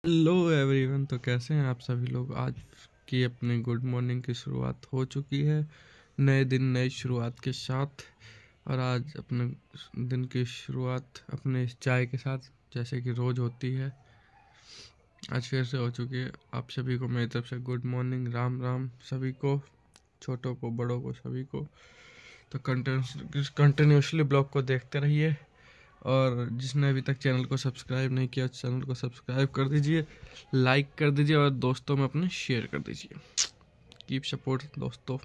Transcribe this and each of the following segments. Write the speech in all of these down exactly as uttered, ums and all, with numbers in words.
Hello everyone, तो कैसे हैं आप सभी लोग। आज की अपने गुड मॉर्निंग की शुरुआत हो चुकी है, नए दिन नई शुरुआत के साथ। और आज अपने दिन की शुरुआत अपने चाय के साथ, जैसे कि रोज़ होती है, आज फिर से हो चुकी है। आप सभी को मेरी तरफ से गुड मॉर्निंग, राम राम सभी को, छोटों को बड़ों को सभी को। तो कंटिन्यूसली ब्लॉग को देखते रहिए, और जिसने अभी तक चैनल को सब्सक्राइब नहीं किया चैनल को सब्सक्राइब कर दीजिए, लाइक कर दीजिए और दोस्तों में अपने शेयर कर दीजिए। कीप सपोर्ट दोस्तों।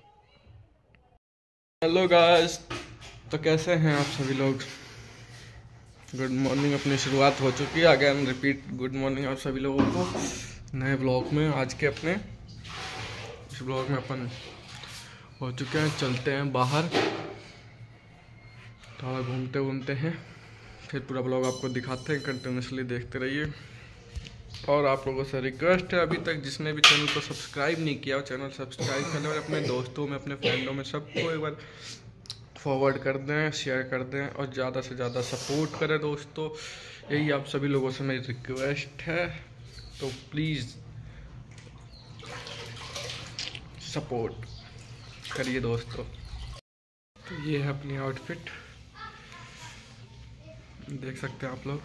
हेलो गाइस, तो कैसे हैं आप सभी लोग। गुड मॉर्निंग अपनी शुरुआत हो चुकी है, अगेन रिपीट गुड मॉर्निंग आप सभी लोगों को नए ब्लॉग में। आज के अपने इस ब्लॉग में अपन हो चुके हैं, चलते हैं बाहर, थोड़ा घूमते घूमते हैं, फिर पूरा ब्लॉग आपको दिखाते हैं। कंटिन्यूसली देखते रहिए। और आप लोगों से रिक्वेस्ट है, अभी तक जिसने भी चैनल को सब्सक्राइब नहीं किया, चैनल सब्सक्राइब करने और अपने दोस्तों में, अपने फ्रेंडों में सबको एक बार फॉरवर्ड कर दें, शेयर कर दें और ज़्यादा से ज़्यादा सपोर्ट करें दोस्तों। यही आप सभी लोगों से मेरी रिक्वेस्ट है, तो प्लीज़ सपोर्ट करिए दोस्तों। तो ये है अपनी आउटफिट, देख सकते हैं आप लोग।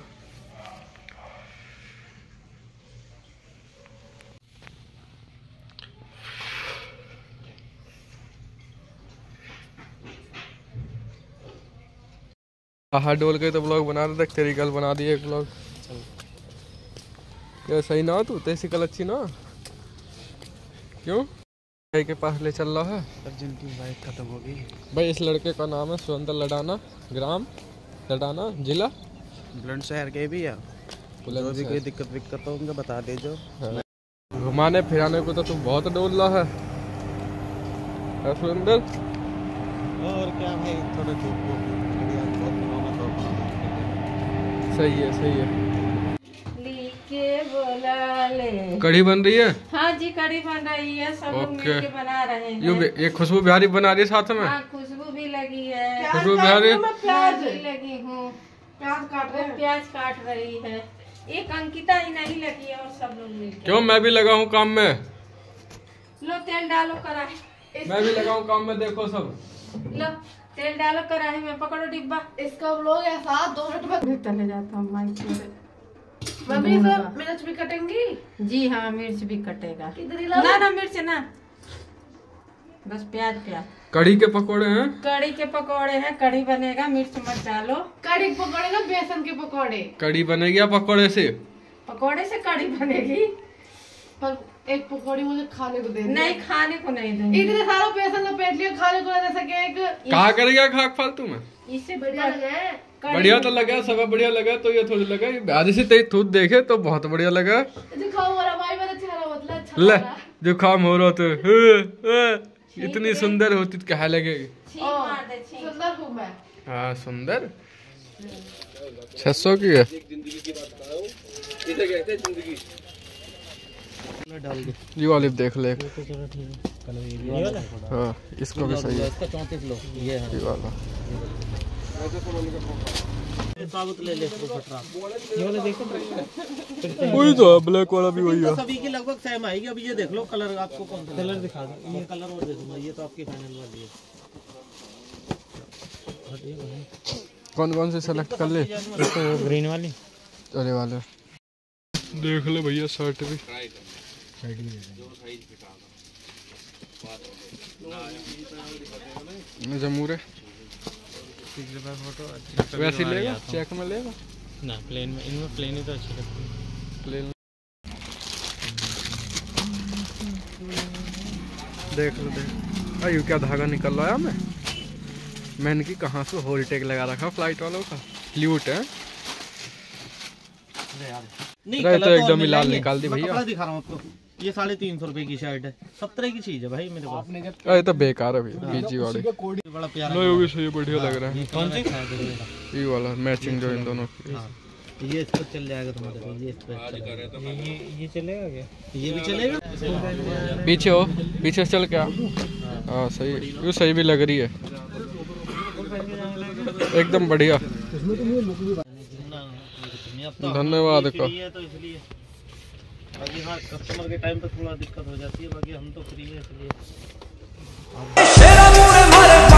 बाहर डोल के तो ब्लॉग बना रहे थे, तेरी कल बना दिए एक ब्लॉग। क्या सही ना तू, तेरी कल अच्छी ना, क्यों भाई के पास ले चल रहा है। अर्जुन की बाइक खत्म हो गई भाई इस लड़के का नाम है सुरेंद्र लडाना, ग्राम लडाना, जिला बुलंदशहर के भी है। जो भी कोई दिक्कत विक्कत हो उनका बता दे जो। हाँ। घुमाने फिराने को तो तू बहुत डोल रहा है सुरेंद्र। और क्या भाई, थोड़ा सही है सही है। के बोला ले। कढ़ी बन रही है। हाँ जी, कढ़ी बन रही है, सब लोग मिलके बना रहे हैं। ये ये खुशबू बिहारी बना रही है साथ में। हाँ, खुशबू भी लगी है, खुशबू बिहारी प्याज भी लगी हूँ, प्याज काट रहे प्याज काट रही है। एक अंकिता ही नहीं लगी है और सब लोग मिलके। क्यों, मैं भी लगा हूँ काम में। लो तेल डालो कढ़ाई। मैं भी लगा हूँ काम में, देखो सब। लो तेल डालो कढ़ाई में, पकड़ो डिब्बा। इसका लोग ऐसा दो मिनट में तले जाता हूँ माइक में। मम्मी सब मिर्च भी कटेंगी। जी हाँ, मिर्च भी कटेगा। किधर ना ना मिर्च ना, बस प्याज प्याज। कढ़ी के पकोड़े हैं, कढ़ी के पकोड़े हैं, कढ़ी बनेगा, मिर्च मत डालो। कढ़ी के पकौड़े ना, बेसन के पकौड़े। कढ़ी बनेगी या पकोड़े से? पकोड़े से कढ़ी बनेगी। पर एक पकौड़ी मुझे खाने को दे दे। नहीं, खाने को नहीं दूंगी। इतने सारा बेसन लपेट लिया, खाने को दे सके एक। कहा करेगा खाक फालतू में। इससे बढ़िया लगे। बढ़िया तो लगा, सब बढ़िया लगा, तो ये थोड़ी लगा आधी से तेरी थूत देखे तो बहुत बढ़िया लगा। जुकाम हो रहा भाई, मेरा चेहरा बदला अच्छा ले, लग रहा। जुकाम हो रहा तो इतनी सुंदर होती तो क्या लगेगी। छींक मार दे, छींक। सुंदर हूँ मैं। हाँ सुंदर। छह सौ की है। ये वाली देख ले। हाँ इसको भी सही है। चौंतीस लो ये है ये वाला। साबुत ले ले इसको फटरा। ये वाला देखो, वही तो है, ब्लैक वाला भी वही है। सभी की लगभग सेम आएगी। अब ये देख लो कलर, आपको कौन सा कलर दिखा दो। ये कलर और दे दूंगा, ये तो आपकी फाइनल वाली है। कौन कौन से सेलेक्ट कर ले? ग्रीन वाली, अरे वाले देख ले भैया, शर्ट भी जमूरे फोटो वैसे लेगा, चेक में लेगा ना, प्लेन में। इनमें प्लेन ही तो अच्छी लगती है। प्लेन देख लो, देख अयो क्या धागा निकल रहा है। मैं मैंने की कहाँ से होल टेक लगा रखा फ्लाइट वालों का, ल्यूट है। नहीं तो एकदम ही लाल निकाल दी भैया। दिखा रहा हूँ आपको, ये साढ़े तीन सौ रुपए की शर्ट है, सब तरह की चीज है भाई मेरे पास। अरे तो बेकार है बीजी वाली, बड़ा प्यारा लो भी सही बढ़िया लग रहा है। कौन सी? ये वाला मैचिंग जो इन दोनों की। ये इस पर चल जाएगा तुम्हारे, ये इस पर चलेगा। ये ये चलेगा क्या? ये भी चलेगा। पीछे हो, पीछे चल क्या। हाँ सही, ये सही भी लग रही है एकदम बढ़िया। धन्यवाद धन्यवाद का। बाकी हाँ कस्टमर के टाइम पे थोड़ा दिक्कत हो जाती है, बाकी हम तो फ्री है इसलिए